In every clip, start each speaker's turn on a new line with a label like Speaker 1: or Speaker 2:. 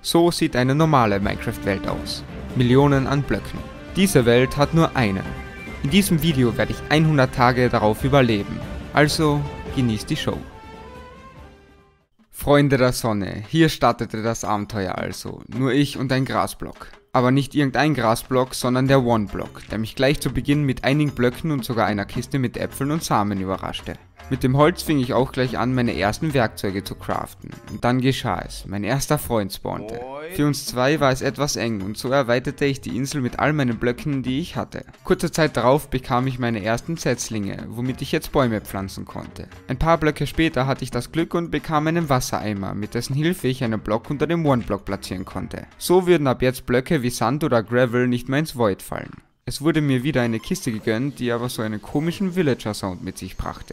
Speaker 1: So sieht eine normale Minecraft-Welt aus. Millionen an Blöcken. Diese Welt hat nur einen. In diesem Video werde ich 100 Tage darauf überleben. Also genießt die Show. Freunde der Sonne, hier startete das Abenteuer also. Nur ich und ein Grasblock. Aber nicht irgendein Grasblock, sondern der One-Block, der mich gleich zu Beginn mit einigen Blöcken und sogar einer Kiste mit Äpfeln und Samen überraschte. Mit dem Holz fing ich auch gleich an, meine ersten Werkzeuge zu craften. Und dann geschah es, mein erster Freund spawnte. Für uns zwei war es etwas eng und so erweiterte ich die Insel mit all meinen Blöcken, die ich hatte. Kurze Zeit darauf bekam ich meine ersten Setzlinge, womit ich jetzt Bäume pflanzen konnte. Ein paar Blöcke später hatte ich das Glück und bekam einen Wassereimer, mit dessen Hilfe ich einen Block unter dem One-Block platzieren konnte. So würden ab jetzt Blöcke wie Sand oder Gravel nicht mehr ins Void fallen. Es wurde mir wieder eine Kiste gegönnt, die aber so einen komischen Villager-Sound mit sich brachte.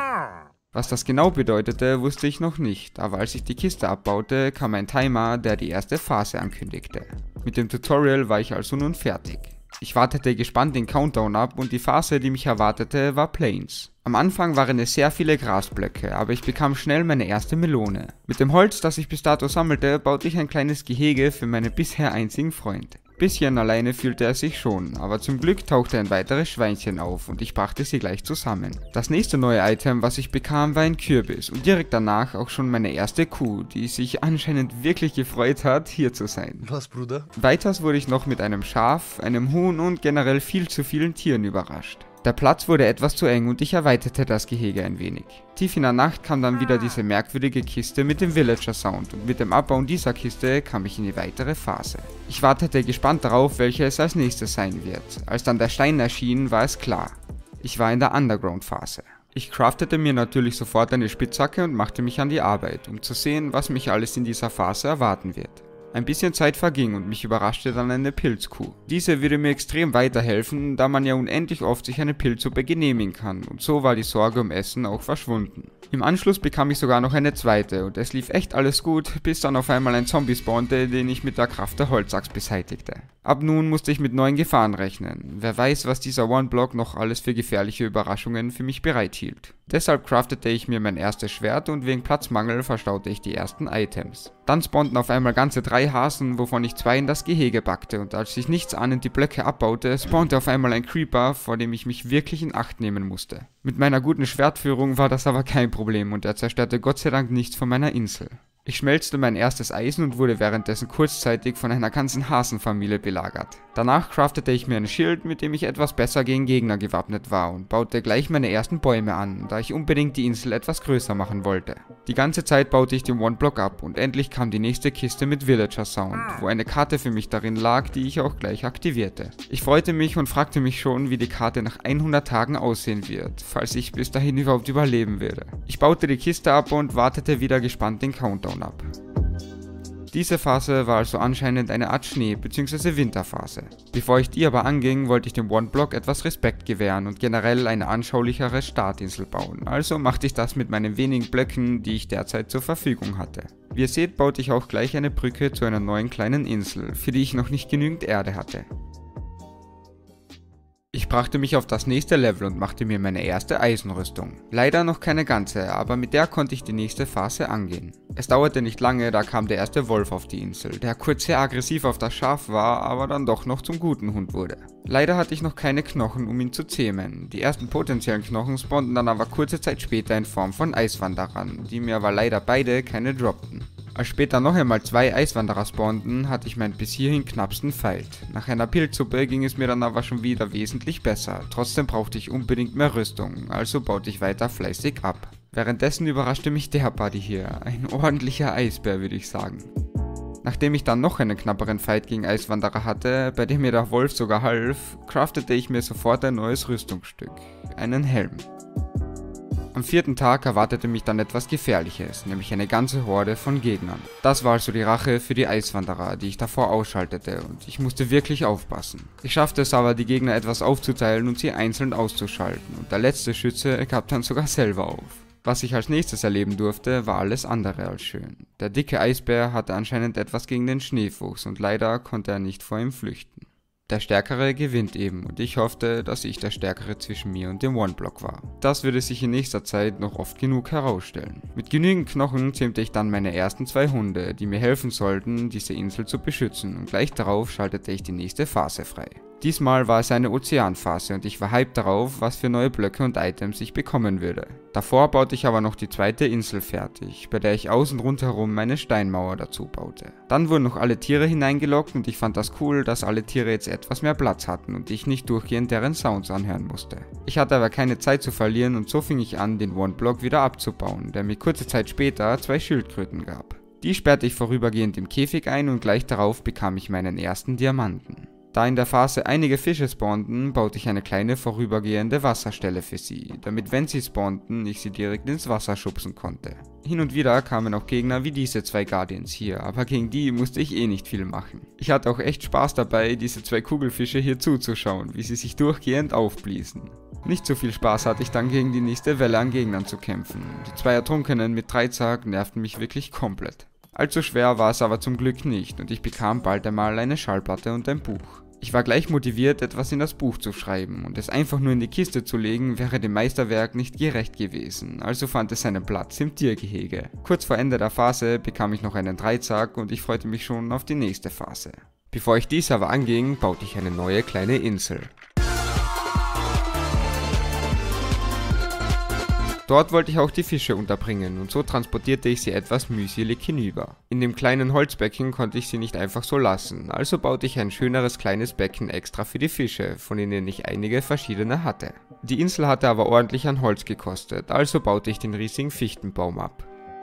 Speaker 1: Was das genau bedeutete, wusste ich noch nicht, aber als ich die Kiste abbaute, kam ein Timer, der die erste Phase ankündigte. Mit dem Tutorial war ich also nun fertig. Ich wartete gespannt den Countdown ab und die Phase, die mich erwartete, war Plains. Am Anfang waren es sehr viele Grasblöcke, aber ich bekam schnell meine erste Melone. Mit dem Holz, das ich bis dato sammelte, baute ich ein kleines Gehege für meinen bisher einzigen Freund. Bisschen alleine fühlte er sich schon, aber zum Glück tauchte ein weiteres Schweinchen auf und ich brachte sie gleich zusammen. Das nächste neue Item, was ich bekam, war ein Kürbis und direkt danach auch schon meine erste Kuh, die sich anscheinend wirklich gefreut hat, hier zu sein.
Speaker 2: Was, Bruder?
Speaker 1: Weiters wurde ich noch mit einem Schaf, einem Huhn und generell viel zu vielen Tieren überrascht. Der Platz wurde etwas zu eng und ich erweiterte das Gehege ein wenig. Tief in der Nacht kam dann wieder diese merkwürdige Kiste mit dem Villager-Sound und mit dem Abbauen dieser Kiste kam ich in die weitere Phase. Ich wartete gespannt darauf, welche es als nächstes sein wird. Als dann der Stein erschien, war es klar. Ich war in der Underground-Phase. Ich craftete mir natürlich sofort eine Spitzhacke und machte mich an die Arbeit, um zu sehen, was mich alles in dieser Phase erwarten wird. Ein bisschen Zeit verging und mich überraschte dann eine Pilzkuh. Diese würde mir extrem weiterhelfen, da man ja unendlich oft sich eine Pilzsuppe genehmigen kann und so war die Sorge um Essen auch verschwunden. Im Anschluss bekam ich sogar noch eine zweite und es lief echt alles gut, bis dann auf einmal ein Zombie spawnte, den ich mit der Kraft der Holzaxt beseitigte. Ab nun musste ich mit neuen Gefahren rechnen. Wer weiß, was dieser One-Block noch alles für gefährliche Überraschungen für mich bereithielt. Deshalb craftete ich mir mein erstes Schwert und wegen Platzmangel verstaute ich die ersten Items. Dann spawnten auf einmal ganze 3 Hasen, wovon ich 2 in das Gehege packte und als ich nichtsahnend die Blöcke abbaute, spawnte auf einmal ein Creeper, vor dem ich mich wirklich in Acht nehmen musste. Mit meiner guten Schwertführung war das aber kein Problem und er zerstörte Gott sei Dank nichts von meiner Insel. Ich schmelzte mein erstes Eisen und wurde währenddessen kurzzeitig von einer ganzen Hasenfamilie belagert. Danach craftete ich mir ein Schild, mit dem ich etwas besser gegen Gegner gewappnet war und baute gleich meine ersten Bäume an, da ich unbedingt die Insel etwas größer machen wollte. Die ganze Zeit baute ich den One-Block ab und endlich kam die nächste Kiste mit Villager-Sound, wo eine Karte für mich darin lag, die ich auch gleich aktivierte. Ich freute mich und fragte mich schon, wie die Karte nach 100 Tagen aussehen wird, falls ich bis dahin überhaupt überleben würde. Ich baute die Kiste ab und wartete wieder gespannt den Countdown ab. Diese Phase war also anscheinend eine Art Schnee- bzw. Winterphase. Bevor ich die aber anging, wollte ich dem One-Block etwas Respekt gewähren und generell eine anschaulichere Startinsel bauen, also machte ich das mit meinen wenigen Blöcken, die ich derzeit zur Verfügung hatte. Wie ihr seht, baute ich auch gleich eine Brücke zu einer neuen kleinen Insel, für die ich noch nicht genügend Erde hatte. Ich brachte mich auf das nächste Level und machte mir meine erste Eisenrüstung. Leider noch keine ganze, aber mit der konnte ich die nächste Phase angehen. Es dauerte nicht lange, da kam der erste Wolf auf die Insel, der kurz sehr aggressiv auf das Schaf war, aber dann doch noch zum guten Hund wurde. Leider hatte ich noch keine Knochen, um ihn zu zähmen. Die ersten potenziellen Knochen spawnten dann aber kurze Zeit später in Form von Eiswanderern, die mir aber leider beide keine droppten. Als später noch einmal 2 Eiswanderer spawnten, hatte ich meinen bis hierhin knappsten Fight. Nach einer Pilzsuppe ging es mir dann aber schon wieder wesentlich besser, trotzdem brauchte ich unbedingt mehr Rüstung, also baute ich weiter fleißig ab. Währenddessen überraschte mich der Buddy hier, ein ordentlicher Eisbär würde ich sagen. Nachdem ich dann noch einen knapperen Fight gegen Eiswanderer hatte, bei dem mir der Wolf sogar half, craftete ich mir sofort ein neues Rüstungsstück, einen Helm. Am 4. Tag erwartete mich dann etwas Gefährliches, nämlich eine ganze Horde von Gegnern. Das war also die Rache für die Eiswanderer, die ich davor ausschaltete und ich musste wirklich aufpassen. Ich schaffte es aber, die Gegner etwas aufzuteilen und sie einzeln auszuschalten und der letzte Schütze gab dann sogar selber auf. Was ich als nächstes erleben durfte, war alles andere als schön. Der dicke Eisbär hatte anscheinend etwas gegen den Schneefuchs und leider konnte er nicht vor ihm flüchten. Der Stärkere gewinnt eben und ich hoffte, dass ich der Stärkere zwischen mir und dem One-Block war. Das würde sich in nächster Zeit noch oft genug herausstellen. Mit genügend Knochen zähmte ich dann meine ersten 2 Hunde, die mir helfen sollten, diese Insel zu beschützen, und gleich darauf schaltete ich die nächste Phase frei. Diesmal war es eine Ozeanphase und ich war hyped darauf, was für neue Blöcke und Items ich bekommen würde. Davor baute ich aber noch die zweite Insel fertig, bei der ich außen rundherum meine Steinmauer dazu baute. Dann wurden noch alle Tiere hineingelockt und ich fand das cool, dass alle Tiere jetzt etwas mehr Platz hatten und ich nicht durchgehend deren Sounds anhören musste. Ich hatte aber keine Zeit zu verlieren und so fing ich an, den One-Block wieder abzubauen, der mir kurze Zeit später 2 Schildkröten gab. Die sperrte ich vorübergehend im Käfig ein und gleich darauf bekam ich meinen ersten Diamanten. Da in der Phase einige Fische spawnten, baute ich eine kleine vorübergehende Wasserstelle für sie, damit wenn sie spawnten, ich sie direkt ins Wasser schubsen konnte. Hin und wieder kamen auch Gegner wie diese 2 Guardians hier, aber gegen die musste ich eh nicht viel machen. Ich hatte auch echt Spaß dabei, diese 2 Kugelfische hier zuzuschauen, wie sie sich durchgehend aufbliesen. Nicht so viel Spaß hatte ich dann gegen die nächste Welle an Gegnern zu kämpfen. Die 2 Ertrunkenen mit Dreizack nervten mich wirklich komplett. Allzu schwer war es aber zum Glück nicht und ich bekam bald einmal eine Schallplatte und ein Buch. Ich war gleich motiviert, etwas in das Buch zu schreiben, und es einfach nur in die Kiste zu legen, wäre dem Meisterwerk nicht gerecht gewesen, also fand es seinen Platz im Tiergehege. Kurz vor Ende der Phase bekam ich noch einen Dreizack und ich freute mich schon auf die nächste Phase. Bevor ich dies aber anging, baute ich eine neue kleine Insel. Dort wollte ich auch die Fische unterbringen und so transportierte ich sie etwas mühselig hinüber. In dem kleinen Holzbecken konnte ich sie nicht einfach so lassen, also baute ich ein schöneres kleines Becken extra für die Fische, von denen ich einige verschiedene hatte. Die Insel hatte aber ordentlich an Holz gekostet, also baute ich den riesigen Fichtenbaum ab.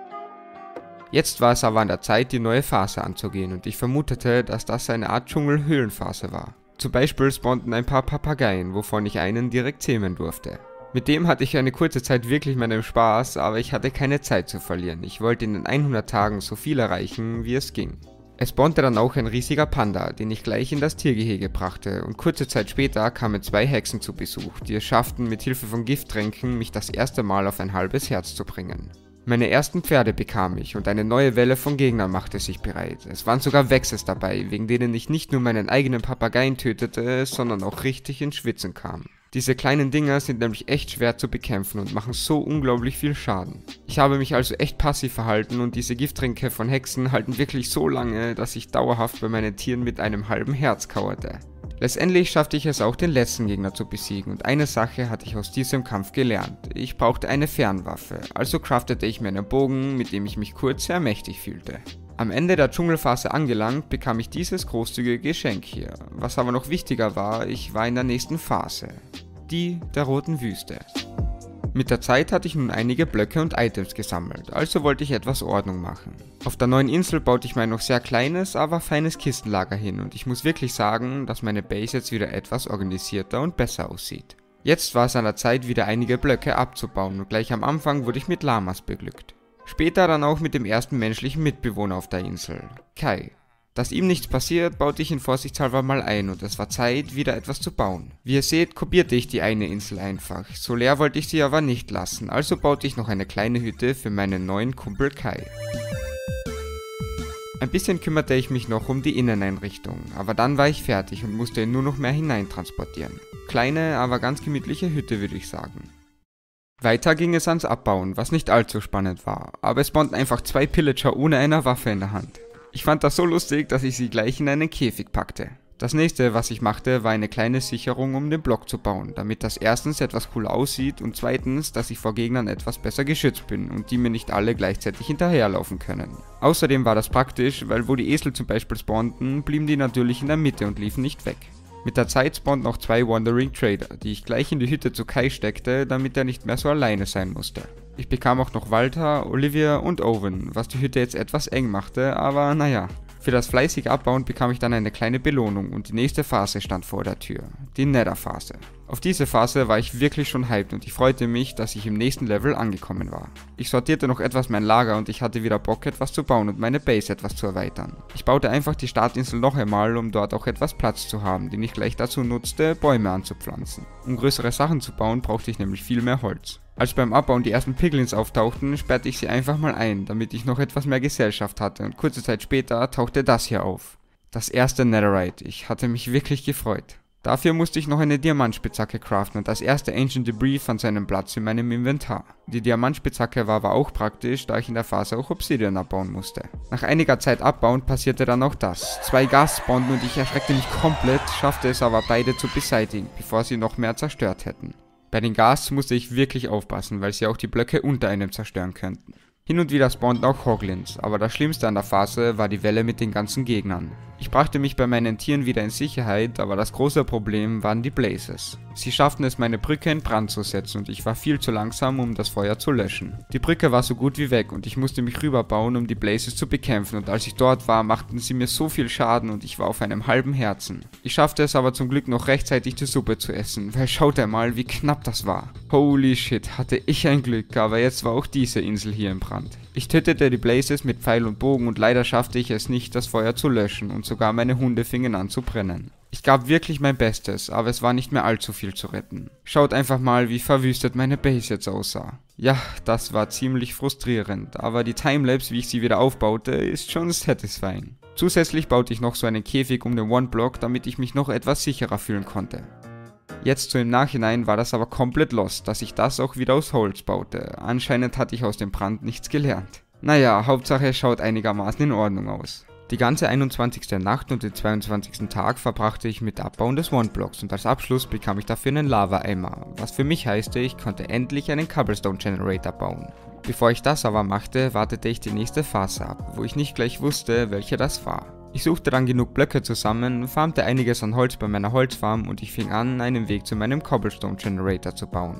Speaker 1: Jetzt war es aber an der Zeit, die neue Phase anzugehen und ich vermutete, dass das eine Art Dschungel-Höhlenphase war. Zum Beispiel spawnten ein paar Papageien, wovon ich einen direkt zähmen durfte. Mit dem hatte ich eine kurze Zeit wirklich meinen Spaß, aber ich hatte keine Zeit zu verlieren. Ich wollte in den 100 Tagen so viel erreichen, wie es ging. Es spawnte dann auch ein riesiger Panda, den ich gleich in das Tiergehege brachte, und kurze Zeit später kamen 2 Hexen zu Besuch, die es schafften, mit Hilfe von Gifttränken mich das erste Mal auf ein halbes Herz zu bringen. Meine ersten Pferde bekam ich und eine neue Welle von Gegnern machte sich bereit. Es waren sogar Wechsels dabei, wegen denen ich nicht nur meinen eigenen Papageien tötete, sondern auch richtig ins Schwitzen kam. Diese kleinen Dinger sind nämlich echt schwer zu bekämpfen und machen so unglaublich viel Schaden. Ich habe mich also echt passiv verhalten und diese Gifttränke von Hexen halten wirklich so lange, dass ich dauerhaft bei meinen Tieren mit einem halben Herz kauerte. Letztendlich schaffte ich es auch, den letzten Gegner zu besiegen und eine Sache hatte ich aus diesem Kampf gelernt. Ich brauchte eine Fernwaffe, also craftete ich mir einen Bogen, mit dem ich mich kurz sehr mächtig fühlte. Am Ende der Dschungelphase angelangt, bekam ich dieses großzügige Geschenk hier. Was aber noch wichtiger war, ich war in der nächsten Phase. Die der Roten Wüste. Mit der Zeit hatte ich nun einige Blöcke und Items gesammelt, also wollte ich etwas Ordnung machen. Auf der neuen Insel baute ich mein noch sehr kleines, aber feines Kistenlager hin und ich muss wirklich sagen, dass meine Base jetzt wieder etwas organisierter und besser aussieht. Jetzt war es an der Zeit, wieder einige Blöcke abzubauen und gleich am Anfang wurde ich mit Lamas beglückt. Später dann auch mit dem ersten menschlichen Mitbewohner auf der Insel, Kai. Dass ihm nichts passiert, baute ich ihn vorsichtshalber mal ein und es war Zeit, wieder etwas zu bauen. Wie ihr seht, kopierte ich die eine Insel einfach, so leer wollte ich sie aber nicht lassen, also baute ich noch eine kleine Hütte für meinen neuen Kumpel Kai. Ein bisschen kümmerte ich mich noch um die Inneneinrichtung, aber dann war ich fertig und musste ihn nur noch mehr hineintransportieren. Kleine, aber ganz gemütliche Hütte, würde ich sagen. Weiter ging es ans Abbauen, was nicht allzu spannend war, aber es spawnten einfach 2 Pillager ohne eine Waffe in der Hand. Ich fand das so lustig, dass ich sie gleich in einen Käfig packte. Das nächste, was ich machte, war eine kleine Sicherung, um den Block zu bauen, damit das erstens etwas cooler aussieht und zweitens, dass ich vor Gegnern etwas besser geschützt bin und die mir nicht alle gleichzeitig hinterherlaufen können. Außerdem war das praktisch, weil wo die Esel zum Beispiel spawnten, blieben die natürlich in der Mitte und liefen nicht weg. Mit der Zeit spawnten auch 2 Wandering Trader, die ich gleich in die Hütte zu Kai steckte, damit er nicht mehr so alleine sein musste. Ich bekam auch noch Walter, Olivia und Owen, was die Hütte jetzt etwas eng machte, aber naja. Für das fleißige Abbauen bekam ich dann eine kleine Belohnung und die nächste Phase stand vor der Tür, die Nether-Phase. Auf diese Phase war ich wirklich schon hyped und ich freute mich, dass ich im nächsten Level angekommen war. Ich sortierte noch etwas mein Lager und ich hatte wieder Bock, etwas zu bauen und meine Base etwas zu erweitern. Ich baute einfach die Startinsel noch einmal, um dort auch etwas Platz zu haben, den ich gleich dazu nutzte, Bäume anzupflanzen. Um größere Sachen zu bauen, brauchte ich nämlich viel mehr Holz. Als beim Abbauen die ersten Piglins auftauchten, sperrte ich sie einfach mal ein, damit ich noch etwas mehr Gesellschaft hatte und kurze Zeit später tauchte das hier auf. Das erste Netherite, ich hatte mich wirklich gefreut. Dafür musste ich noch eine Diamantspitzhacke craften und das erste Ancient Debris fand seinen Platz in meinem Inventar. Die Diamantspitzhacke war aber auch praktisch, da ich in der Phase auch Obsidian abbauen musste. Nach einiger Zeit abbauen passierte dann auch das. 2 Gas spawnten und ich erschreckte mich komplett, schaffte es aber beide zu beseitigen, bevor sie noch mehr zerstört hätten. Bei den Gas musste ich wirklich aufpassen, weil sie auch die Blöcke unter einem zerstören könnten. Hin und wieder spawnten auch Hoglins, aber das Schlimmste an der Phase war die Welle mit den ganzen Gegnern. Ich brachte mich bei meinen Tieren wieder in Sicherheit, aber das große Problem waren die Blazes. Sie schafften es, meine Brücke in Brand zu setzen und ich war viel zu langsam, um das Feuer zu löschen. Die Brücke war so gut wie weg und ich musste mich rüberbauen, um die Blazes zu bekämpfen, und als ich dort war, machten sie mir so viel Schaden und ich war auf einem halben Herzen. Ich schaffte es aber zum Glück noch rechtzeitig die Suppe zu essen, weil schaut einmal, wie knapp das war. Holy shit, hatte ich ein Glück, aber jetzt war auch diese Insel hier in Brand. Ich tötete die Blazes mit Pfeil und Bogen und leider schaffte ich es nicht, das Feuer zu löschen und sogar meine Hunde fingen an zu brennen. Ich gab wirklich mein Bestes, aber es war nicht mehr allzu viel zu retten. Schaut einfach mal, wie verwüstet meine Base jetzt aussah. Ja, das war ziemlich frustrierend, aber die Timelapse, wie ich sie wieder aufbaute, ist schon satisfying. Zusätzlich baute ich noch so einen Käfig um den One-Block, damit ich mich noch etwas sicherer fühlen konnte. Jetzt so im Nachhinein war das aber komplett lost, dass ich das auch wieder aus Holz baute. Anscheinend hatte ich aus dem Brand nichts gelernt. Naja, Hauptsache es schaut einigermaßen in Ordnung aus. Die ganze 21. Nacht und den 22. Tag verbrachte ich mit Abbauen des One-Blocks und als Abschluss bekam ich dafür einen Lava-Eimer, was für mich heißte, ich konnte endlich einen Cobblestone Generator bauen. Bevor ich das aber machte, wartete ich die nächste Phase ab, wo ich nicht gleich wusste, welche das war. Ich suchte dann genug Blöcke zusammen, farmte einiges an Holz bei meiner Holzfarm und ich fing an, einen Weg zu meinem Cobblestone Generator zu bauen.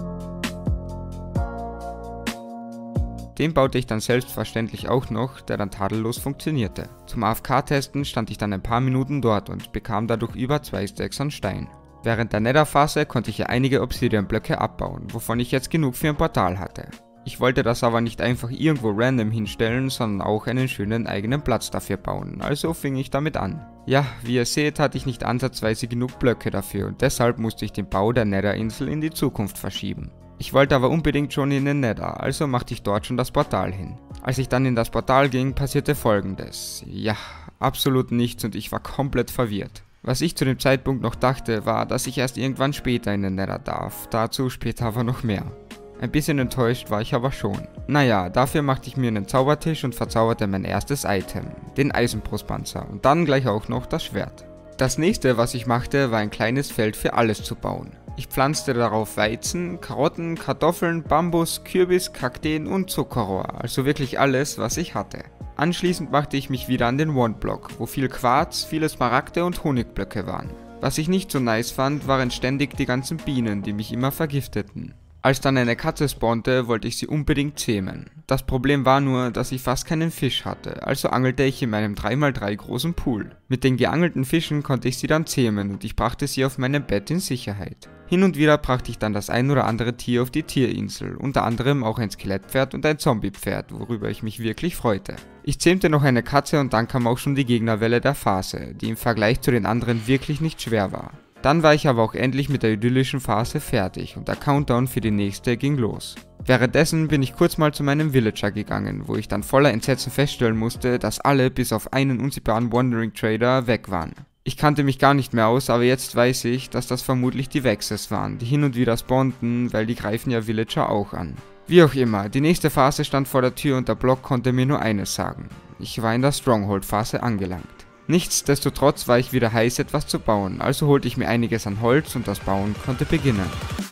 Speaker 1: Den baute ich dann selbstverständlich auch noch, der dann tadellos funktionierte. Zum AFK-Testen stand ich dann ein paar Minuten dort und bekam dadurch über 2 Stacks an Stein. Während der Nether-Phase konnte ich hier einige Obsidian-Blöcke abbauen, wovon ich jetzt genug für ein Portal hatte. Ich wollte das aber nicht einfach irgendwo random hinstellen, sondern auch einen schönen eigenen Platz dafür bauen, also fing ich damit an. Ja, wie ihr seht, hatte ich nicht ansatzweise genug Blöcke dafür und deshalb musste ich den Bau der Nether-Insel in die Zukunft verschieben. Ich wollte aber unbedingt schon in den Nether, also machte ich dort schon das Portal hin. Als ich dann in das Portal ging, passierte Folgendes. Ja, absolut nichts und ich war komplett verwirrt. Was ich zu dem Zeitpunkt noch dachte, war, dass ich erst irgendwann später in den Nether darf, dazu später aber noch mehr. Ein bisschen enttäuscht war ich aber schon. Naja, dafür machte ich mir einen Zaubertisch und verzauberte mein erstes Item, den Eisenbrustpanzer und dann gleich auch noch das Schwert. Das nächste, was ich machte, war ein kleines Feld für alles zu bauen. Ich pflanzte darauf Weizen, Karotten, Kartoffeln, Bambus, Kürbis, Kakteen und Zuckerrohr, also wirklich alles, was ich hatte. Anschließend machte ich mich wieder an den One-Block, wo viel Quarz, viele Smaragde und Honigblöcke waren. Was ich nicht so nice fand, waren ständig die ganzen Bienen, die mich immer vergifteten. Als dann eine Katze spawnte, wollte ich sie unbedingt zähmen. Das Problem war nur, dass ich fast keinen Fisch hatte, also angelte ich in meinem 3×3 großen Pool. Mit den geangelten Fischen konnte ich sie dann zähmen und ich brachte sie auf meinem Bett in Sicherheit. Hin und wieder brachte ich dann das ein oder andere Tier auf die Tierinsel, unter anderem auch ein Skelettpferd und ein Zombiepferd, worüber ich mich wirklich freute. Ich zähmte noch eine Katze und dann kam auch schon die Gegnerwelle der Phase, die im Vergleich zu den anderen wirklich nicht schwer war. Dann war ich aber auch endlich mit der idyllischen Phase fertig und der Countdown für die nächste ging los. Währenddessen bin ich kurz mal zu meinem Villager gegangen, wo ich dann voller Entsetzen feststellen musste, dass alle bis auf einen unsichtbaren Wandering Trader weg waren. Ich kannte mich gar nicht mehr aus, aber jetzt weiß ich, dass das vermutlich die Vexes waren, die hin und wieder spawnten, weil die greifen ja Villager auch an. Wie auch immer, die nächste Phase stand vor der Tür und der Block konnte mir nur eines sagen. Ich war in der Stronghold-Phase angelangt. Nichtsdestotrotz war ich wieder heiß, etwas zu bauen, also holte ich mir einiges an Holz und das Bauen konnte beginnen.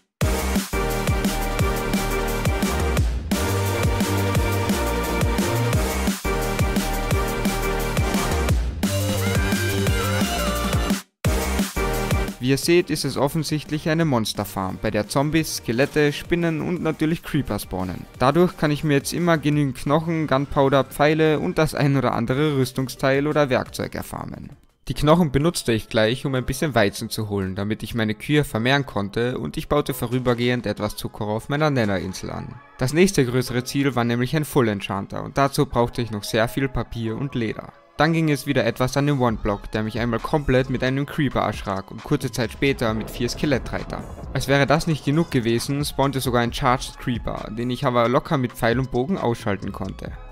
Speaker 1: Wie ihr seht, ist es offensichtlich eine Monsterfarm, bei der Zombies, Skelette, Spinnen und natürlich Creeper spawnen. Dadurch kann ich mir jetzt immer genügend Knochen, Gunpowder, Pfeile und das ein oder andere Rüstungsteil oder Werkzeug erfarmen. Die Knochen benutzte ich gleich, um ein bisschen Weizen zu holen, damit ich meine Kühe vermehren konnte, und ich baute vorübergehend etwas Zucker auf meiner Netherinsel an. Das nächste größere Ziel war nämlich ein Full Enchanter und dazu brauchte ich noch sehr viel Papier und Leder. Dann ging es wieder etwas an den One-Block, der mich einmal komplett mit einem Creeper erschrak und kurze Zeit später mit 4 Skelettreiter. Als wäre das nicht genug gewesen, spawnte sogar ein Charged Creeper, den ich aber locker mit Pfeil und Bogen ausschalten konnte.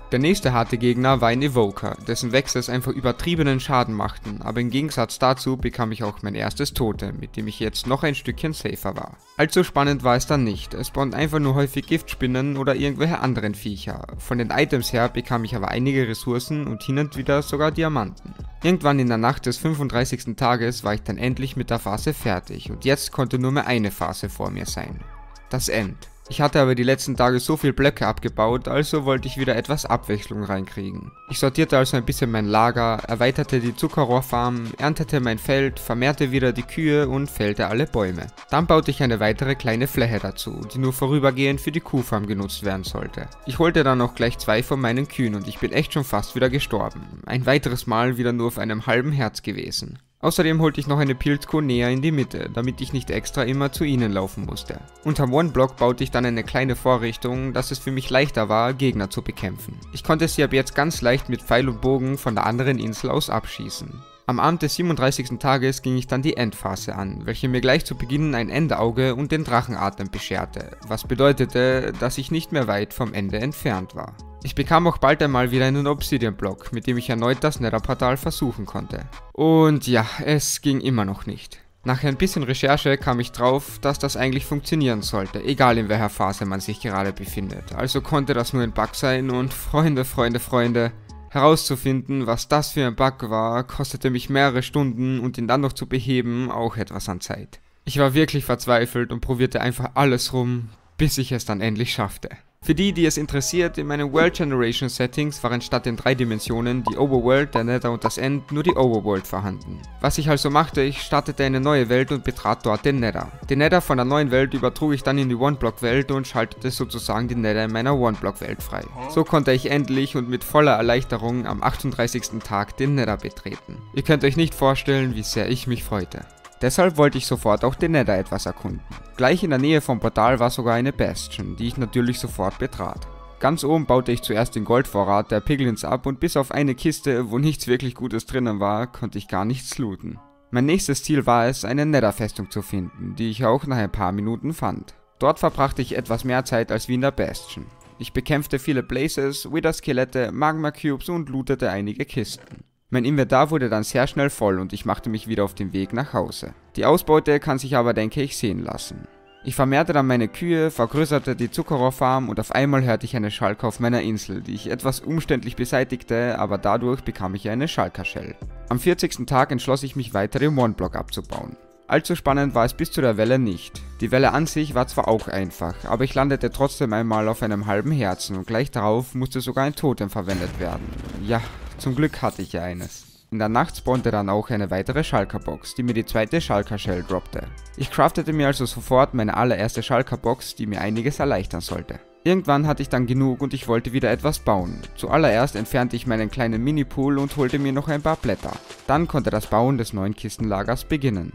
Speaker 1: Der nächste harte Gegner war ein Evoker, dessen Wechsels einfach übertriebenen Schaden machten, aber im Gegensatz dazu bekam ich auch mein erstes Totem, mit dem ich jetzt noch ein Stückchen safer war. Allzu spannend war es dann nicht, es spawnt einfach nur häufig Giftspinnen oder irgendwelche anderen Viecher. Von den Items her bekam ich aber einige Ressourcen und hin und wieder sogar Diamanten. Irgendwann in der Nacht des 35. Tages war ich dann endlich mit der Phase fertig und jetzt konnte nur mehr eine Phase vor mir sein. Das End. Ich hatte aber die letzten Tage so viel Blöcke abgebaut, also wollte ich wieder etwas Abwechslung reinkriegen. Ich sortierte also ein bisschen mein Lager, erweiterte die Zuckerrohrfarm, erntete mein Feld, vermehrte wieder die Kühe und fällte alle Bäume. Dann baute ich eine weitere kleine Fläche dazu, die nur vorübergehend für die Kuhfarm genutzt werden sollte. Ich holte dann auch gleich 2 von meinen Kühen und ich bin echt schon fast wieder gestorben. Ein weiteres Mal wieder nur auf einem halben Herz gewesen. Außerdem holte ich noch eine Pilzkuh näher in die Mitte, damit ich nicht extra immer zu ihnen laufen musste. Unterm One-Block baute ich dann eine kleine Vorrichtung, dass es für mich leichter war, Gegner zu bekämpfen. Ich konnte sie ab jetzt ganz leicht mit Pfeil und Bogen von der anderen Insel aus abschießen. Am Abend des 37. Tages ging ich dann die Endphase an, welche mir gleich zu Beginn ein Enderauge und den Drachenatem bescherte, was bedeutete, dass ich nicht mehr weit vom Ende entfernt war. Ich bekam auch bald einmal wieder einen Obsidian-Block, mit dem ich erneut das Nether-Portal versuchen konnte. Und ja, es ging immer noch nicht. Nach ein bisschen Recherche kam ich drauf, dass das eigentlich funktionieren sollte, egal in welcher Phase man sich gerade befindet. Also konnte das nur ein Bug sein und Freunde, herauszufinden, was das für ein Bug war, kostete mich mehrere Stunden und ihn dann noch zu beheben, auch etwas an Zeit. Ich war wirklich verzweifelt und probierte einfach alles rum, bis ich es dann endlich schaffte. Für die es interessiert, in meinen World Generation Settings waren statt den 3 Dimensionen, die Overworld, der Nether und das End, nur die Overworld vorhanden. Was ich also machte, ich startete eine neue Welt und betrat dort den Nether. Den Nether von der neuen Welt übertrug ich dann in die One-Block-Welt und schaltete sozusagen den Nether in meiner One-Block-Welt frei. So konnte ich endlich und mit voller Erleichterung am 38. Tag den Nether betreten. Ihr könnt euch nicht vorstellen, wie sehr ich mich freute. Deshalb wollte ich sofort auch den Nether etwas erkunden. Gleich in der Nähe vom Portal war sogar eine Bastion, die ich natürlich sofort betrat. Ganz oben baute ich zuerst den Goldvorrat der Piglins ab und bis auf eine Kiste, wo nichts wirklich Gutes drinnen war, konnte ich gar nichts looten. Mein nächstes Ziel war es, eine Nether-Festung zu finden, die ich auch nach ein paar Minuten fand. Dort verbrachte ich etwas mehr Zeit als wie in der Bastion. Ich bekämpfte viele Blazes, Wither-Skelette, Magma-Cubes und lootete einige Kisten. Mein Inventar wurde dann sehr schnell voll und ich machte mich wieder auf den Weg nach Hause. Die Ausbeute kann sich aber, denke ich, sehen lassen. Ich vermehrte dann meine Kühe, vergrößerte die Zuckerrohrfarm und auf einmal hörte ich eine Schalker auf meiner Insel, die ich etwas umständlich beseitigte, aber dadurch bekam ich eine Schalker-Shell. Am 40. Tag entschloss ich mich weiter den One-Block abzubauen. Allzu spannend war es bis zu der Welle nicht. Die Welle an sich war zwar auch einfach, aber ich landete trotzdem einmal auf einem halben Herzen und gleich darauf musste sogar ein Totem verwendet werden. Ja, zum Glück hatte ich ja eines. In der Nacht spawnte dann auch eine weitere Schalker-Box, die mir die zweite Schalker-Shell droppte. Ich craftete mir also sofort meine allererste Schalker-Box, die mir einiges erleichtern sollte. Irgendwann hatte ich dann genug und ich wollte wieder etwas bauen. Zuallererst entfernte ich meinen kleinen Mini-Pool und holte mir noch ein paar Blätter. Dann konnte das Bauen des neuen Kistenlagers beginnen.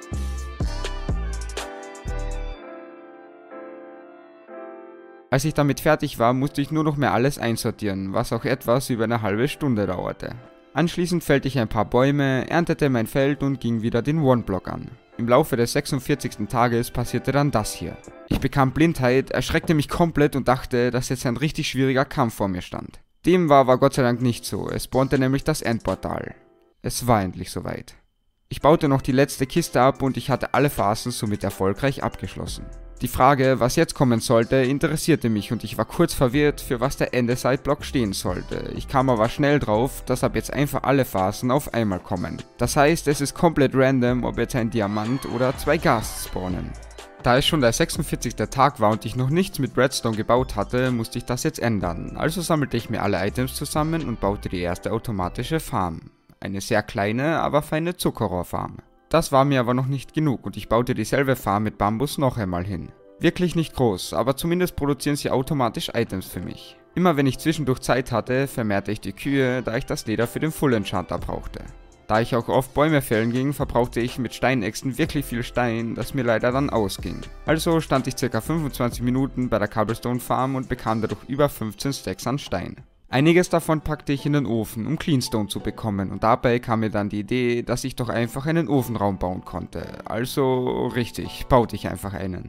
Speaker 1: Als ich damit fertig war, musste ich nur noch mehr alles einsortieren, was auch etwas über eine halbe Stunde dauerte. Anschließend fällte ich ein paar Bäume, erntete mein Feld und ging wieder den One-Block an. Im Laufe des 46. Tages passierte dann das hier. Ich bekam Blindheit, erschreckte mich komplett und dachte, dass jetzt ein richtig schwieriger Kampf vor mir stand. Dem war aber Gott sei Dank nicht so, es spawnte nämlich das Endportal. Es war endlich soweit. Ich baute noch die letzte Kiste ab und ich hatte alle Phasen somit erfolgreich abgeschlossen. Die Frage, was jetzt kommen sollte, interessierte mich und ich war kurz verwirrt, für was der Ende-Side-Block stehen sollte. Ich kam aber schnell drauf, dass ab jetzt einfach alle Phasen auf einmal kommen. Das heißt, es ist komplett random, ob jetzt ein Diamant oder 2 Ghasts spawnen. Da es schon der 46. Tag war und ich noch nichts mit Redstone gebaut hatte, musste ich das jetzt ändern. Also sammelte ich mir alle Items zusammen und baute die erste automatische Farm. Eine sehr kleine, aber feine Zuckerrohrfarm. Das war mir aber noch nicht genug und ich baute dieselbe Farm mit Bambus noch einmal hin. Wirklich nicht groß, aber zumindest produzieren sie automatisch Items für mich. Immer wenn ich zwischendurch Zeit hatte, vermehrte ich die Kühe, da ich das Leder für den Full Enchanter brauchte. Da ich auch oft Bäume fällen ging, verbrauchte ich mit Steinäxten wirklich viel Stein, das mir leider dann ausging. Also stand ich ca. 25 Minuten bei der Cobblestone Farm und bekam dadurch über 15 Stacks an Stein. Einiges davon packte ich in den Ofen, um Cleanstone zu bekommen und dabei kam mir dann die Idee, dass ich doch einfach einen Ofenraum bauen konnte. Also richtig, baute ich einfach einen.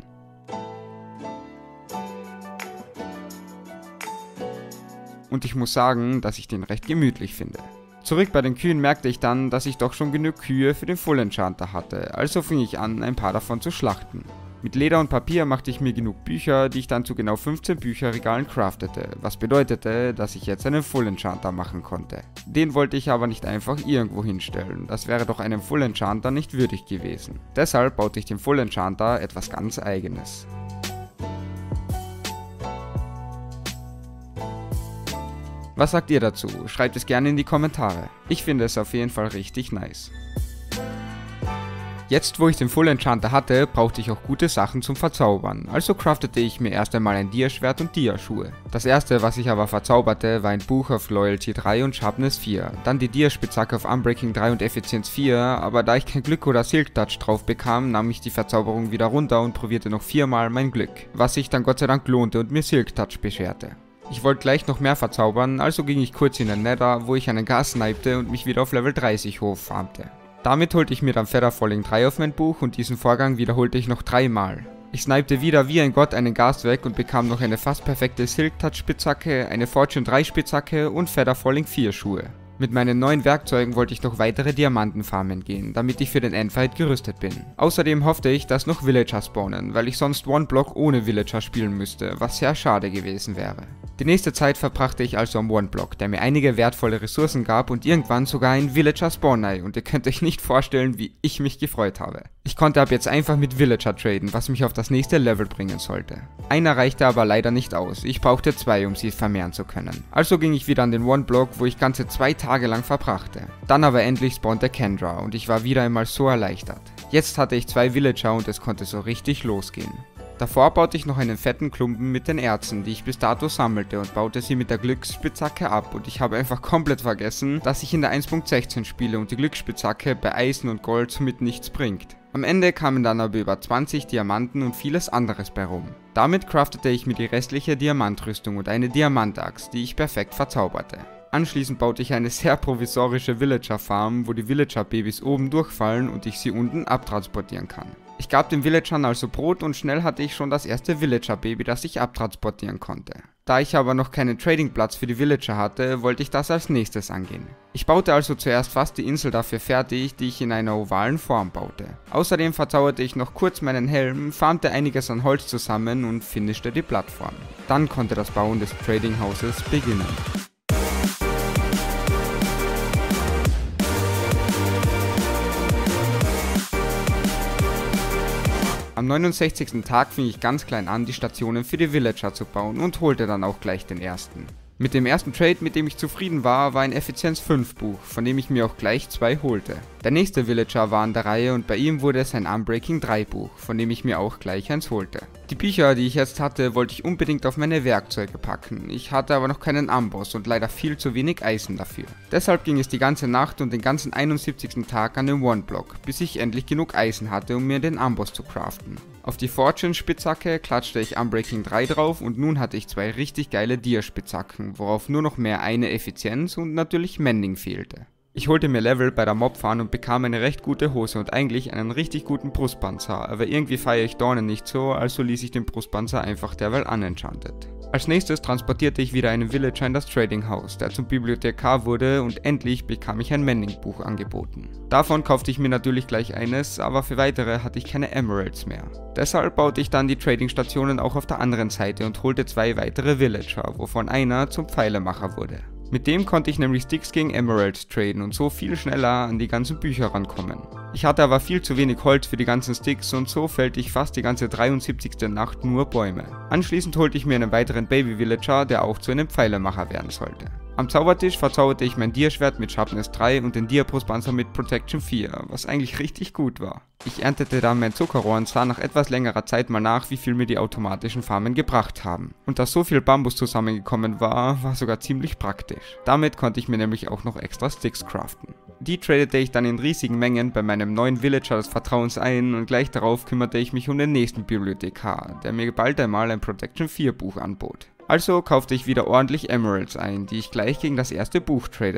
Speaker 1: und ich muss sagen, dass ich den recht gemütlich finde. Zurück bei den Kühen merkte ich dann, dass ich doch schon genug Kühe für den Full Enchanter hatte, also fing ich an, ein paar davon zu schlachten. Mit Leder und Papier machte ich mir genug Bücher, die ich dann zu genau 15 Bücherregalen craftete, was bedeutete, dass ich jetzt einen Full Enchanter machen konnte. Den wollte ich aber nicht einfach irgendwo hinstellen, das wäre doch einem Full Enchanter nicht würdig gewesen. Deshalb baute ich dem Full Enchanter etwas ganz Eigenes. Was sagt ihr dazu? Schreibt es gerne in die Kommentare. Ich finde es auf jeden Fall richtig nice. Jetzt, wo ich den Full Enchanter hatte, brauchte ich auch gute Sachen zum Verzaubern, also craftete ich mir erst einmal ein Dia-Schwert und Dia-Schuhe. Das erste, was ich aber verzauberte, war ein Book of Loyalty 3 und Sharpness 4, dann die Dia-Spitzhacke auf Unbreaking 3 und Effizienz 4, aber da ich kein Glück oder Silk Touch drauf bekam, nahm ich die Verzauberung wieder runter und probierte noch 4-mal mein Glück, was sich dann Gott sei Dank lohnte und mir Silk Touch bescherte. Ich wollte gleich noch mehr verzaubern, also ging ich kurz in den Nether, wo ich einen Gas snipte und mich wieder auf Level 30 hochfarmte. Damit holte ich mir dann Feather Falling 3 auf mein Buch und diesen Vorgang wiederholte ich noch 3-mal. Ich snipte wieder wie ein Gott einen Gas weg und bekam noch eine fast perfekte Silk Touch Spitzhacke, eine Fortune 3 Spitzhacke und Feather Falling 4 Schuhe. Mit meinen neuen Werkzeugen wollte ich noch weitere Diamanten farmen gehen, damit ich für den Endfight gerüstet bin. Außerdem hoffte ich, dass noch Villager spawnen, weil ich sonst One-Block ohne Villager spielen müsste, was sehr schade gewesen wäre. Die nächste Zeit verbrachte ich also am One-Block, der mir einige wertvolle Ressourcen gab und irgendwann sogar ein Villager Spawn-Ei und ihr könnt euch nicht vorstellen, wie ich mich gefreut habe. Ich konnte ab jetzt einfach mit Villager traden, was mich auf das nächste Level bringen sollte. Einer reichte aber leider nicht aus, ich brauchte 2, um sie vermehren zu können. Also ging ich wieder an den One-Block, wo ich ganze 2 Tage lang verbrachte. Dann aber endlich spawnte Kendra und ich war wieder einmal so erleichtert. Jetzt hatte ich 2 Villager und es konnte so richtig losgehen. Davor baute ich noch einen fetten Klumpen mit den Erzen, die ich bis dato sammelte und baute sie mit der Glücksspitzhacke ab und ich habe einfach komplett vergessen, dass ich in der 1.16 spiele und die Glücksspitzhacke bei Eisen und Gold somit nichts bringt. Am Ende kamen dann aber über 20 Diamanten und vieles anderes bei rum. Damit craftete ich mir die restliche Diamantrüstung und eine Diamantaxt, die ich perfekt verzauberte. Anschließend baute ich eine sehr provisorische Villager Farm, wo die Villager Babys oben durchfallen und ich sie unten abtransportieren kann. Ich gab den Villagern also Brot und schnell hatte ich schon das erste Villager Baby, das ich abtransportieren konnte. Da ich aber noch keinen Tradingplatz für die Villager hatte, wollte ich das als nächstes angehen. Ich baute also zuerst fast die Insel dafür fertig, die ich in einer ovalen Form baute. Außerdem verzauberte ich noch kurz meinen Helm, farmte einiges an Holz zusammen und finishte die Plattform. Dann konnte das Bauen des Trading Houses beginnen. Am 69. Tag fing ich ganz klein an, die Stationen für die Villager zu bauen und holte dann auch gleich den ersten. Mit dem ersten Trade, mit dem ich zufrieden war ein Effizienz 5 Buch, von dem ich mir auch gleich 2 holte. Der nächste Villager war an der Reihe und bei ihm wurde es ein Unbreaking 3 Buch, von dem ich mir auch gleich eins holte. Die Bücher, die ich jetzt hatte, wollte ich unbedingt auf meine Werkzeuge packen, ich hatte aber noch keinen Amboss und leider viel zu wenig Eisen dafür. Deshalb ging es die ganze Nacht und den ganzen 71. Tag an den One-Block, bis ich endlich genug Eisen hatte, um mir den Amboss zu craften. Auf die Fortune-Spitzhacke klatschte ich Unbreaking 3 drauf und nun hatte ich 2 richtig geile Dia-Spitzhacken, worauf nur noch mehr eine Effizienz und natürlich Mending fehlte. Ich holte mir Level bei der Mobfarm und bekam eine recht gute Hose und eigentlich einen richtig guten Brustpanzer, aber irgendwie feiere ich Dornen nicht so, also ließ ich den Brustpanzer einfach derweil unenchanted. Als nächstes transportierte ich wieder einen Villager in das Trading House, der zum Bibliothekar wurde und endlich bekam ich ein Mending-Buch angeboten. Davon kaufte ich mir natürlich gleich eines, aber für weitere hatte ich keine Emeralds mehr. Deshalb baute ich dann die Trading-Stationen auch auf der anderen Seite und holte 2 weitere Villager, wovon einer zum Pfeilemacher wurde. Mit dem konnte ich nämlich Sticks gegen Emeralds traden und so viel schneller an die ganzen Bücher rankommen. Ich hatte aber viel zu wenig Holz für die ganzen Sticks und so fällte ich fast die ganze 73. Nacht nur Bäume. Anschließend holte ich mir einen weiteren Baby Villager, der auch zu einem Pfeilemacher werden sollte. Am Zaubertisch verzauberte ich mein Dia-Schwert mit Sharpness 3 und den Dia-Brustpanzer mit Protection 4, was eigentlich richtig gut war. Ich erntete dann mein Zuckerrohr und sah nach etwas längerer Zeit mal nach, wie viel mir die automatischen Farmen gebracht haben. Und da so viel Bambus zusammengekommen war, war sogar ziemlich praktisch. Damit konnte ich mir nämlich auch noch extra Sticks craften. Die tradete ich dann in riesigen Mengen bei meinem neuen Villager des Vertrauens ein und gleich darauf kümmerte ich mich um den nächsten Bibliothekar, der mir bald einmal ein Protection 4 Buch anbot. Also kaufte ich wieder ordentlich Emeralds ein, die ich gleich gegen das erste Buch tradete.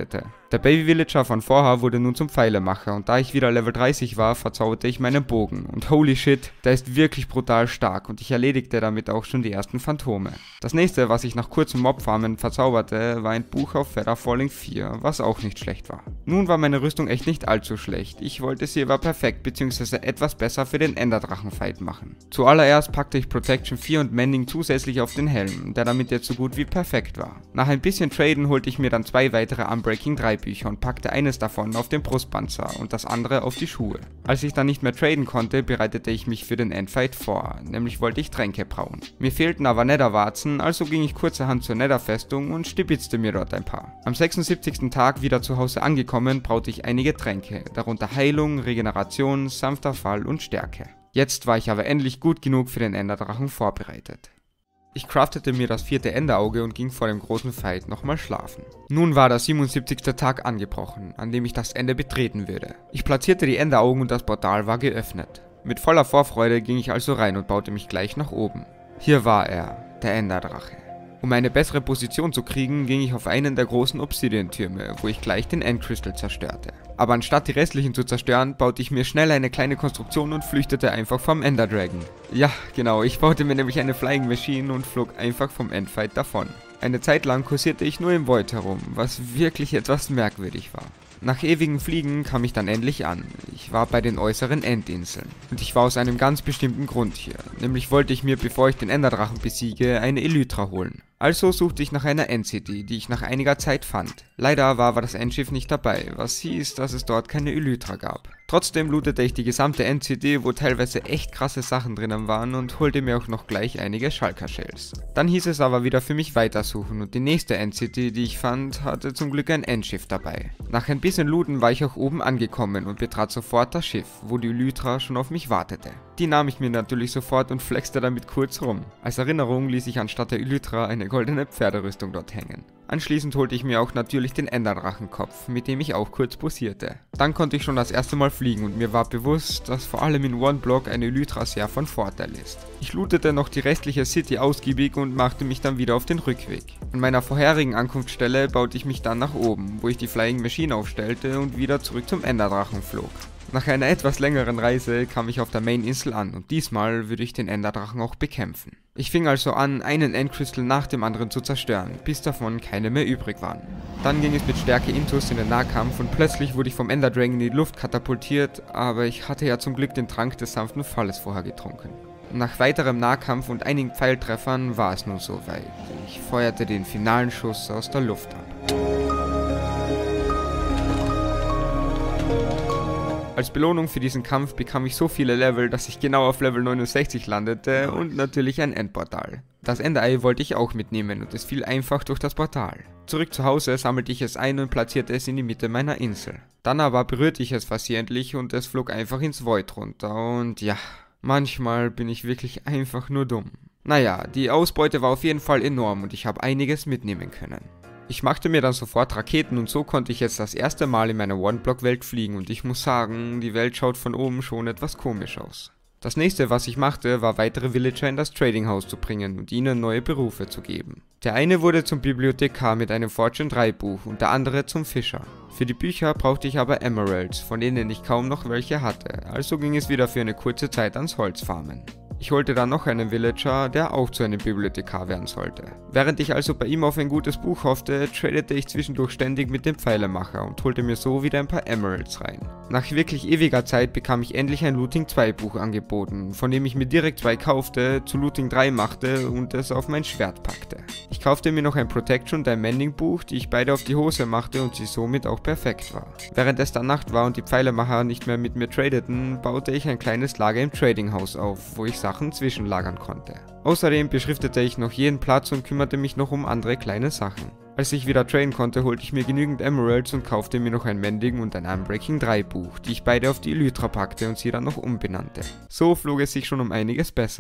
Speaker 1: Der Baby Villager von vorher wurde nun zum Pfeilemacher und da ich wieder Level 30 war, verzauberte ich meinen Bogen und holy shit, der ist wirklich brutal stark und ich erledigte damit auch schon die ersten Phantome. Das nächste, was ich nach kurzem Mobfarmen verzauberte, war ein Buch auf Feather Falling 4, was auch nicht schlecht war. Nun war meine Rüstung echt nicht allzu schlecht, ich wollte sie aber perfekt bzw. etwas besser für den Enderdrachen-Fight machen. Zuallererst packte ich Protection 4 und Mending zusätzlich auf den Helm, der damit jetzt so gut wie perfekt war. Nach ein bisschen Traden holte ich mir dann 2 weitere Unbreaking 3 Bücher und packte eines davon auf den Brustpanzer und das andere auf die Schuhe. Als ich dann nicht mehr traden konnte, bereitete ich mich für den Endfight vor, nämlich wollte ich Tränke brauen. Mir fehlten aber Netherwarzen, also ging ich kurzerhand zur Netherfestung und stibitzte mir dort ein paar. Am 76. Tag wieder zu Hause angekommen, braute ich einige Tränke, darunter Heilung, Regeneration, sanfter Fall und Stärke. Jetzt war ich aber endlich gut genug für den Enderdrachen vorbereitet. Ich craftete mir das 4. Enderauge und ging vor dem großen Fight nochmal schlafen. Nun war der 77. Tag angebrochen, an dem ich das Ende betreten würde. Ich platzierte die Enderaugen und das Portal war geöffnet. Mit voller Vorfreude ging ich also rein und baute mich gleich nach oben. Hier war er, der Enderdrache. Um eine bessere Position zu kriegen, ging ich auf einen der großen Obsidian-Türme, wo ich gleich den Endcrystal zerstörte. Aber anstatt die restlichen zu zerstören, baute ich mir schnell eine kleine Konstruktion und flüchtete einfach vom Ender Dragon. Ja, genau, ich baute mir nämlich eine Flying Machine und flog einfach vom Endfight davon. Eine Zeit lang kursierte ich nur im Void herum, was wirklich etwas merkwürdig war. Nach ewigem Fliegen kam ich dann endlich an. Ich war bei den äußeren Endinseln. Und ich war aus einem ganz bestimmten Grund hier. Nämlich wollte ich mir, bevor ich den Enderdrachen besiege, eine Elytra holen. Also suchte ich nach einer Endcity, die ich nach einiger Zeit fand. Leider war aber das Endschiff nicht dabei, was hieß, dass es dort keine Elytra gab. Trotzdem lootete ich die gesamte Endcity, wo teilweise echt krasse Sachen drinnen waren und holte mir auch noch gleich einige Shulker Shells. Dann hieß es aber wieder für mich weitersuchen und die nächste Endcity, die ich fand, hatte zum Glück ein Endschiff dabei. Nach ein bisschen Looten war ich auch oben angekommen und betrat sofort das Schiff, wo die Elytra schon auf mich wartete. Die nahm ich mir natürlich sofort und flexte damit kurz rum. Als Erinnerung ließ ich anstatt der Elytra eine goldene Pferderüstung dort hängen. Anschließend holte ich mir auch natürlich den Enderdrachenkopf, mit dem ich auch kurz posierte. Dann konnte ich schon das erste Mal fliegen und mir war bewusst, dass vor allem in One-Block eine Elytra sehr von Vorteil ist. Ich lootete noch die restliche City ausgiebig und machte mich dann wieder auf den Rückweg. An meiner vorherigen Ankunftsstelle baute ich mich dann nach oben, wo ich die Flying Machine aufstellte und wieder zurück zum Enderdrachen flog. Nach einer etwas längeren Reise kam ich auf der Main-Insel an und diesmal würde ich den Enderdrachen auch bekämpfen. Ich fing also an, einen Endcrystal nach dem anderen zu zerstören, bis davon keine mehr übrig waren. Dann ging es mit Stärke Intus in den Nahkampf und plötzlich wurde ich vom Enderdragon in die Luft katapultiert, aber ich hatte ja zum Glück den Trank des sanften Falles vorher getrunken. Nach weiterem Nahkampf und einigen Pfeiltreffern war es nun soweit. Ich feuerte den finalen Schuss aus der Luft ab. Als Belohnung für diesen Kampf bekam ich so viele Level, dass ich genau auf Level 69 landete und natürlich ein Endportal. Das Enderei wollte ich auch mitnehmen und es fiel einfach durch das Portal. Zurück zu Hause sammelte ich es ein und platzierte es in die Mitte meiner Insel. Dann aber berührte ich es versehentlich und es flog einfach ins Void runter und ja, manchmal bin ich wirklich einfach nur dumm. Naja, die Ausbeute war auf jeden Fall enorm und ich habe einiges mitnehmen können. Ich machte mir dann sofort Raketen und so konnte ich jetzt das erste Mal in meiner One-Block-Welt fliegen und ich muss sagen, die Welt schaut von oben schon etwas komisch aus. Das nächste, was ich machte, war weitere Villager in das Trading House zu bringen und ihnen neue Berufe zu geben. Der eine wurde zum Bibliothekar mit einem Fortune 3 Buch und der andere zum Fischer. Für die Bücher brauchte ich aber Emeralds, von denen ich kaum noch welche hatte, also ging es wieder für eine kurze Zeit ans Holzfarmen. Ich holte dann noch einen Villager, der auch zu einem Bibliothekar werden sollte. Während ich also bei ihm auf ein gutes Buch hoffte, tradete ich zwischendurch ständig mit dem Pfeilemacher und holte mir so wieder ein paar Emeralds rein. Nach wirklich ewiger Zeit bekam ich endlich ein Looting 2 Buch angeboten, von dem ich mir direkt 2 kaufte, zu Looting 3 machte und es auf mein Schwert packte. Ich kaufte mir noch ein Protection und ein Mending Buch, die ich beide auf die Hose machte und sie somit auch perfekt war. Während es dann Nacht war und die Pfeilemacher nicht mehr mit mir tradeten, baute ich ein kleines Lager im Trading House auf, wo ich Sachen zwischenlagern konnte. Außerdem beschriftete ich noch jeden Platz und kümmerte mich noch um andere kleine Sachen. Als ich wieder traden konnte, holte ich mir genügend Emeralds und kaufte mir noch ein Mending und ein Unbreaking 3 Buch, die ich beide auf die Elytra packte und sie dann noch umbenannte. So flog es sich schon um einiges besser.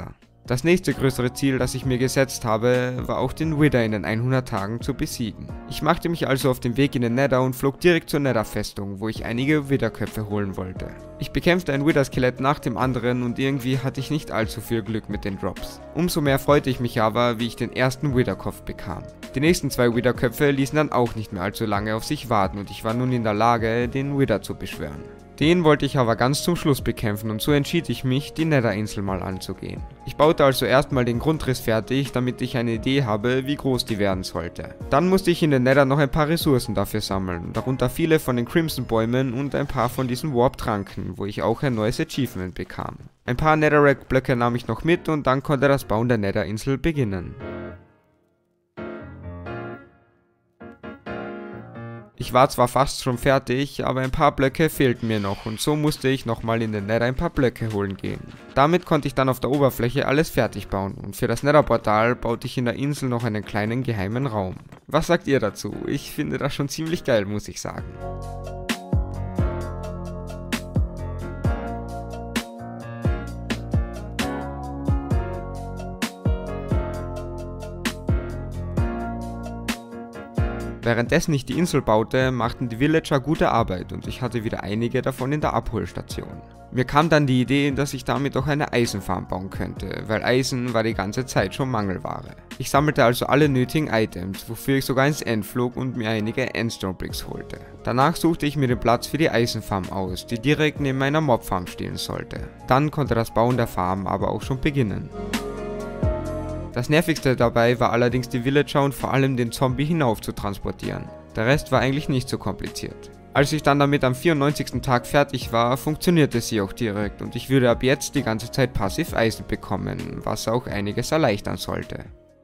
Speaker 1: Das nächste größere Ziel, das ich mir gesetzt habe, war auch den Wither in den 100 Tagen zu besiegen. Ich machte mich also auf den Weg in den Nether und flog direkt zur Nether-Festung, wo ich einige Wither-Köpfe holen wollte. Ich bekämpfte ein Wither-Skelett nach dem anderen und irgendwie hatte ich nicht allzu viel Glück mit den Drops. Umso mehr freute ich mich aber, wie ich den ersten Wither-Kopf bekam. Die nächsten 2 Wither-Köpfe ließen dann auch nicht mehr allzu lange auf sich warten und ich war nun in der Lage, den Wither zu beschwören. Den wollte ich aber ganz zum Schluss bekämpfen und so entschied ich mich, die Nether-Insel mal anzugehen. Ich baute also erstmal den Grundriss fertig, damit ich eine Idee habe, wie groß die werden sollte. Dann musste ich in den Nether noch ein paar Ressourcen dafür sammeln, darunter viele von den Crimson-Bäumen und ein paar von diesen Warp-Tranken, wo ich auch ein neues Achievement bekam. Ein paar Netherrack-Blöcke nahm ich noch mit und dann konnte das Bauen der Nether-Insel beginnen. Ich war zwar fast schon fertig, aber ein paar Blöcke fehlten mir noch und so musste ich nochmal in den Nether ein paar Blöcke holen gehen. Damit konnte ich dann auf der Oberfläche alles fertig bauen und für das Nether-Portal baute ich in der Insel noch einen kleinen geheimen Raum. Was sagt ihr dazu? Ich finde das schon ziemlich geil, muss ich sagen. Währenddessen ich die Insel baute, machten die Villager gute Arbeit und ich hatte wieder einige davon in der Abholstation. Mir kam dann die Idee, dass ich damit auch eine Eisenfarm bauen könnte, weil Eisen war die ganze Zeit schon Mangelware. Ich sammelte also alle nötigen Items, wofür ich sogar ins End flog und mir einige Endstone Bricks holte. Danach suchte ich mir den Platz für die Eisenfarm aus, die direkt neben meiner Mobfarm stehen sollte. Dann konnte das Bauen der Farm aber auch schon beginnen. Das nervigste dabei war allerdings die Villager und vor allem den Zombie hinauf zu transportieren. Der Rest war eigentlich nicht so kompliziert. Als ich dann damit am 94. Tag fertig war, funktionierte sie auch direkt und ich würde ab jetzt die ganze Zeit passiv Eisen bekommen, was auch einiges erleichtern sollte.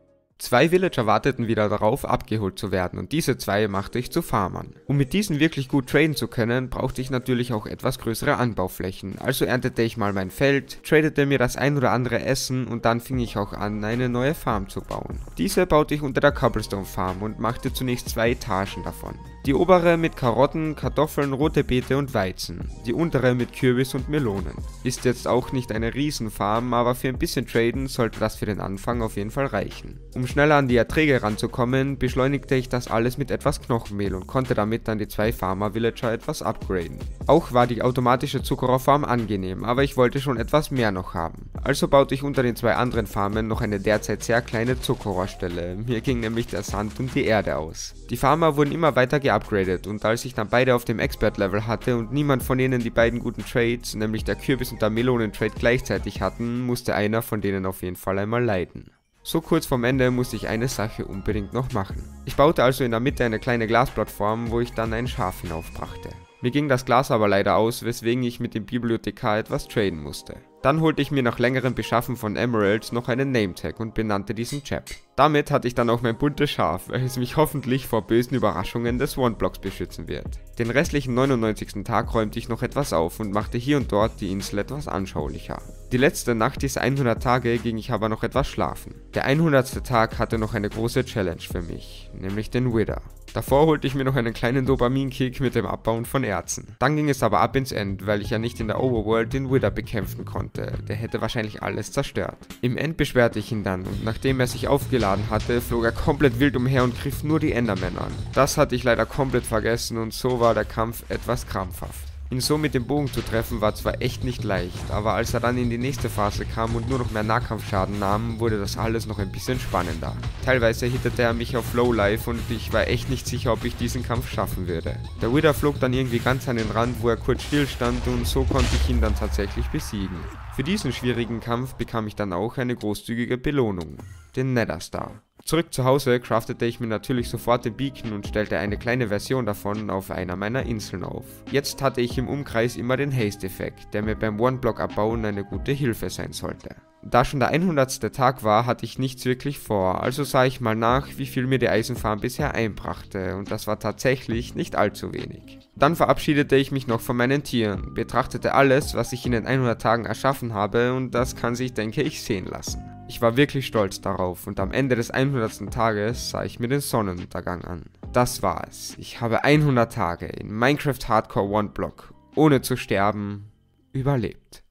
Speaker 1: 2 Villager warteten wieder darauf, abgeholt zu werden und diese 2 machte ich zu Farmern. Um mit diesen wirklich gut traden zu können, brauchte ich natürlich auch etwas größere Anbauflächen, also erntete ich mal mein Feld, tradete mir das ein oder andere Essen und dann fing ich auch an, eine neue Farm zu bauen. Diese baute ich unter der Cobblestone Farm und machte zunächst 2 Etagen davon. Die obere mit Karotten, Kartoffeln, rote Beete und Weizen, die untere mit Kürbis und Melonen. Ist jetzt auch nicht eine Riesenfarm, aber für ein bisschen Traden sollte das für den Anfang auf jeden Fall reichen. Um schneller an die Erträge ranzukommen, beschleunigte ich das alles mit etwas Knochenmehl und konnte damit dann die 2 Farmer-Villager etwas upgraden. Auch war die automatische Zuckerrohrfarm angenehm, aber ich wollte schon etwas mehr noch haben. Also baute ich unter den 2 anderen Farmen noch eine derzeit sehr kleine Zuckerrohrstelle, mir ging nämlich der Sand und die Erde aus. Die Farmer wurden immer weiter geupgradet und als ich dann beide auf dem Expert-Level hatte und niemand von ihnen die beiden guten Trades, nämlich der Kürbis- und der Melonen-Trade gleichzeitig hatten, musste einer von denen auf jeden Fall einmal leiden. So kurz vorm Ende musste ich eine Sache unbedingt noch machen. Ich baute also in der Mitte eine kleine Glasplattform, wo ich dann ein Schaf hinaufbrachte. Mir ging das Glas aber leider aus, weswegen ich mit dem Bibliothekar etwas traden musste. Dann holte ich mir nach längerem Beschaffen von Emeralds noch einen Nametag und benannte diesen Chap. Damit hatte ich dann auch mein buntes Schaf, welches mich hoffentlich vor bösen Überraschungen des One-Blocks beschützen wird. Den restlichen 99. Tag räumte ich noch etwas auf und machte hier und dort die Insel etwas anschaulicher. Die letzte Nacht dieser 100 Tage ging ich aber noch etwas schlafen. Der 100. Tag hatte noch eine große Challenge für mich, nämlich den Wither. Davor holte ich mir noch einen kleinen Dopaminkick mit dem Abbauen von Erzen. Dann ging es aber ab ins End, weil ich ja nicht in der Overworld den Wither bekämpfen konnte. Der hätte wahrscheinlich alles zerstört. Im End beschwerte ich ihn dann und nachdem er sich aufgeladen hatte, flog er komplett wild umher und griff nur die Endermen an. Das hatte ich leider komplett vergessen und so war der Kampf etwas krampfhaft. Ihn so mit dem Bogen zu treffen war zwar echt nicht leicht, aber als er dann in die nächste Phase kam und nur noch mehr Nahkampfschaden nahm, wurde das alles noch ein bisschen spannender. Teilweise hittete er mich auf Lowlife und ich war echt nicht sicher, ob ich diesen Kampf schaffen würde. Der Wither flog dann irgendwie ganz an den Rand, wo er kurz stillstand und so konnte ich ihn dann tatsächlich besiegen. Für diesen schwierigen Kampf bekam ich dann auch eine großzügige Belohnung, den Nether Star. Zurück zu Hause craftete ich mir natürlich sofort den Beacon und stellte eine kleine Version davon auf einer meiner Inseln auf. Jetzt hatte ich im Umkreis immer den Haste-Effekt, der mir beim One-Block-Abbauen eine gute Hilfe sein sollte. Da schon der 100. Tag war, hatte ich nichts wirklich vor, also sah ich mal nach, wie viel mir die Eisenfarm bisher einbrachte und das war tatsächlich nicht allzu wenig. Dann verabschiedete ich mich noch von meinen Tieren, betrachtete alles, was ich in den 100 Tagen erschaffen habe und das kann sich, denke ich, sehen lassen. Ich war wirklich stolz darauf und am Ende des 100. Tages sah ich mir den Sonnenuntergang an. Das war es. Ich habe 100 Tage in Minecraft Hardcore One Block, ohne zu sterben, überlebt.